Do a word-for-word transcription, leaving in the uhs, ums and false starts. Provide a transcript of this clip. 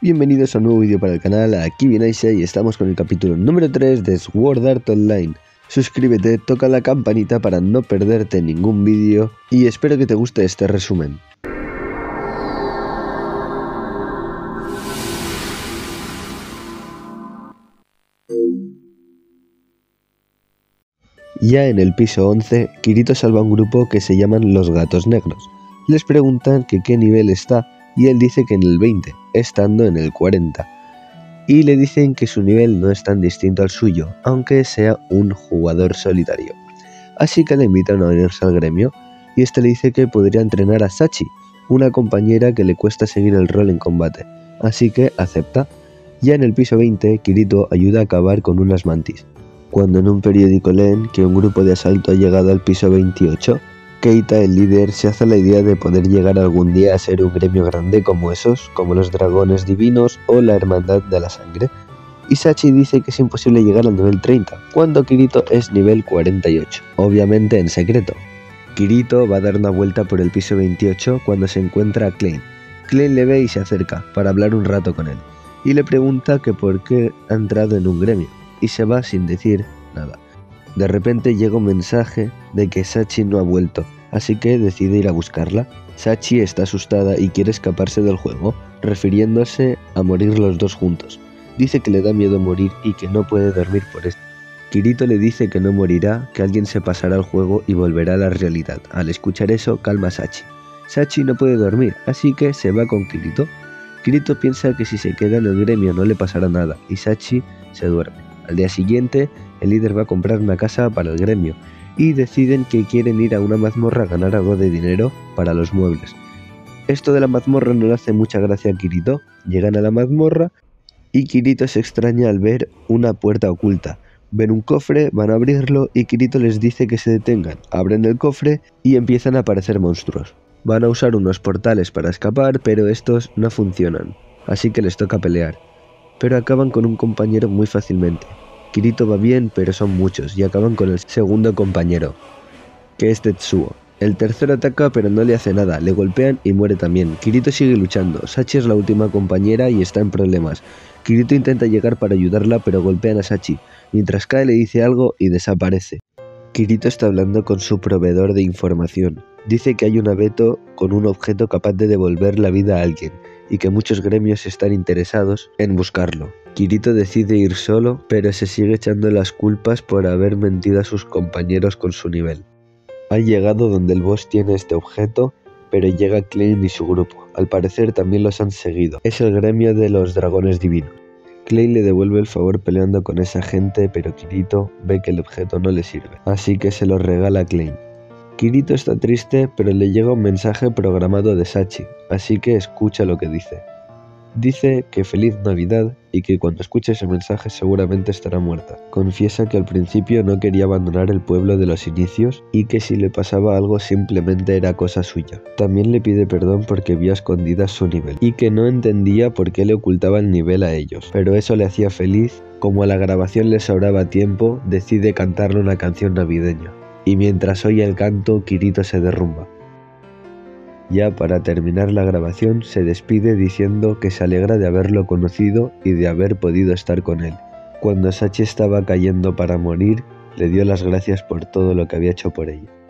Bienvenidos a un nuevo vídeo para el canal, aquí viene Aisha y estamos con el capítulo número tres de Sword Art Online. Suscríbete, toca la campanita para no perderte ningún vídeo y espero que te guste este resumen. Ya en el piso once, Kirito salva a un grupo que se llaman los Gatos Negros. Les preguntan que qué nivel está y él dice que en el veinte, estando en el cuarenta. Y le dicen que su nivel no es tan distinto al suyo, aunque sea un jugador solitario. Así que le invitan a unirse al gremio y este le dice que podría entrenar a Sachi, una compañera que le cuesta seguir el rol en combate, así que acepta. Ya en el piso veinte, Kirito ayuda a acabar con unas mantis. Cuando en un periódico leen que un grupo de asalto ha llegado al piso veintiocho, Keita, el líder, se hace la idea de poder llegar algún día a ser un gremio grande como esos, como los dragones divinos o la hermandad de la sangre. Y Sachi dice que es imposible llegar al nivel treinta, cuando Kirito es nivel cuarenta y ocho, obviamente en secreto. Kirito va a dar una vuelta por el piso veintiocho cuando se encuentra a Klein. Klein le ve y se acerca para hablar un rato con él, y le pregunta que por qué ha entrado en un gremio, y se va sin decir nada. De repente llega un mensaje de que Sachi no ha vuelto, así que decide ir a buscarla. Sachi está asustada y quiere escaparse del juego, refiriéndose a morir los dos juntos. Dice que le da miedo morir y que no puede dormir por esto. Kirito le dice que no morirá, que alguien se pasará al juego y volverá a la realidad. Al escuchar eso, calma a Sachi. Sachi no puede dormir, así que se va con Kirito. Kirito piensa que si se queda en el gremio no le pasará nada, y Sachi se duerme. Al día siguiente, el líder va a comprar una casa para el gremio y deciden que quieren ir a una mazmorra a ganar algo de dinero para los muebles. Esto de la mazmorra no le hace mucha gracia a Kirito. Llegan a la mazmorra y Kirito se extraña al ver una puerta oculta. Ven un cofre, van a abrirlo y Kirito les dice que se detengan. Abren el cofre y empiezan a aparecer monstruos. Van a usar unos portales para escapar, pero estos no funcionan, así que les toca pelear. Pero acaban con un compañero muy fácilmente. Kirito va bien, pero son muchos, y acaban con el segundo compañero, que es Tetsuo. El tercero ataca, pero no le hace nada, le golpean y muere también. Kirito sigue luchando, Sachi es la última compañera y está en problemas. Kirito intenta llegar para ayudarla, pero golpean a Sachi. Mientras cae le dice algo y desaparece. Kirito está hablando con su proveedor de información. Dice que hay un abeto con un objeto capaz de devolver la vida a alguien, y que muchos gremios están interesados en buscarlo. Kirito decide ir solo, pero se sigue echando las culpas por haber mentido a sus compañeros con su nivel. Ha llegado donde el boss tiene este objeto, pero llega Klein y su grupo. Al parecer también los han seguido. Es el gremio de los dragones divinos. Klein le devuelve el favor peleando con esa gente, pero Kirito ve que el objeto no le sirve, así que se lo regala a Klein. Kirito está triste, pero le llega un mensaje programado de Sachi, así que escucha lo que dice. Dice que feliz Navidad y que cuando escuche ese mensaje seguramente estará muerta. Confiesa que al principio no quería abandonar el pueblo de los inicios y que si le pasaba algo simplemente era cosa suya. También le pide perdón porque vio a escondidas su nivel y que no entendía por qué le ocultaba el nivel a ellos, pero eso le hacía feliz. Como a la grabación le sobraba tiempo, decide cantarle una canción navideña. Y mientras oye el canto, Kirito se derrumba. Ya para terminar la grabación, se despide diciendo que se alegra de haberlo conocido y de haber podido estar con él. Cuando Sachi estaba cayendo para morir, le dio las gracias por todo lo que había hecho por ella.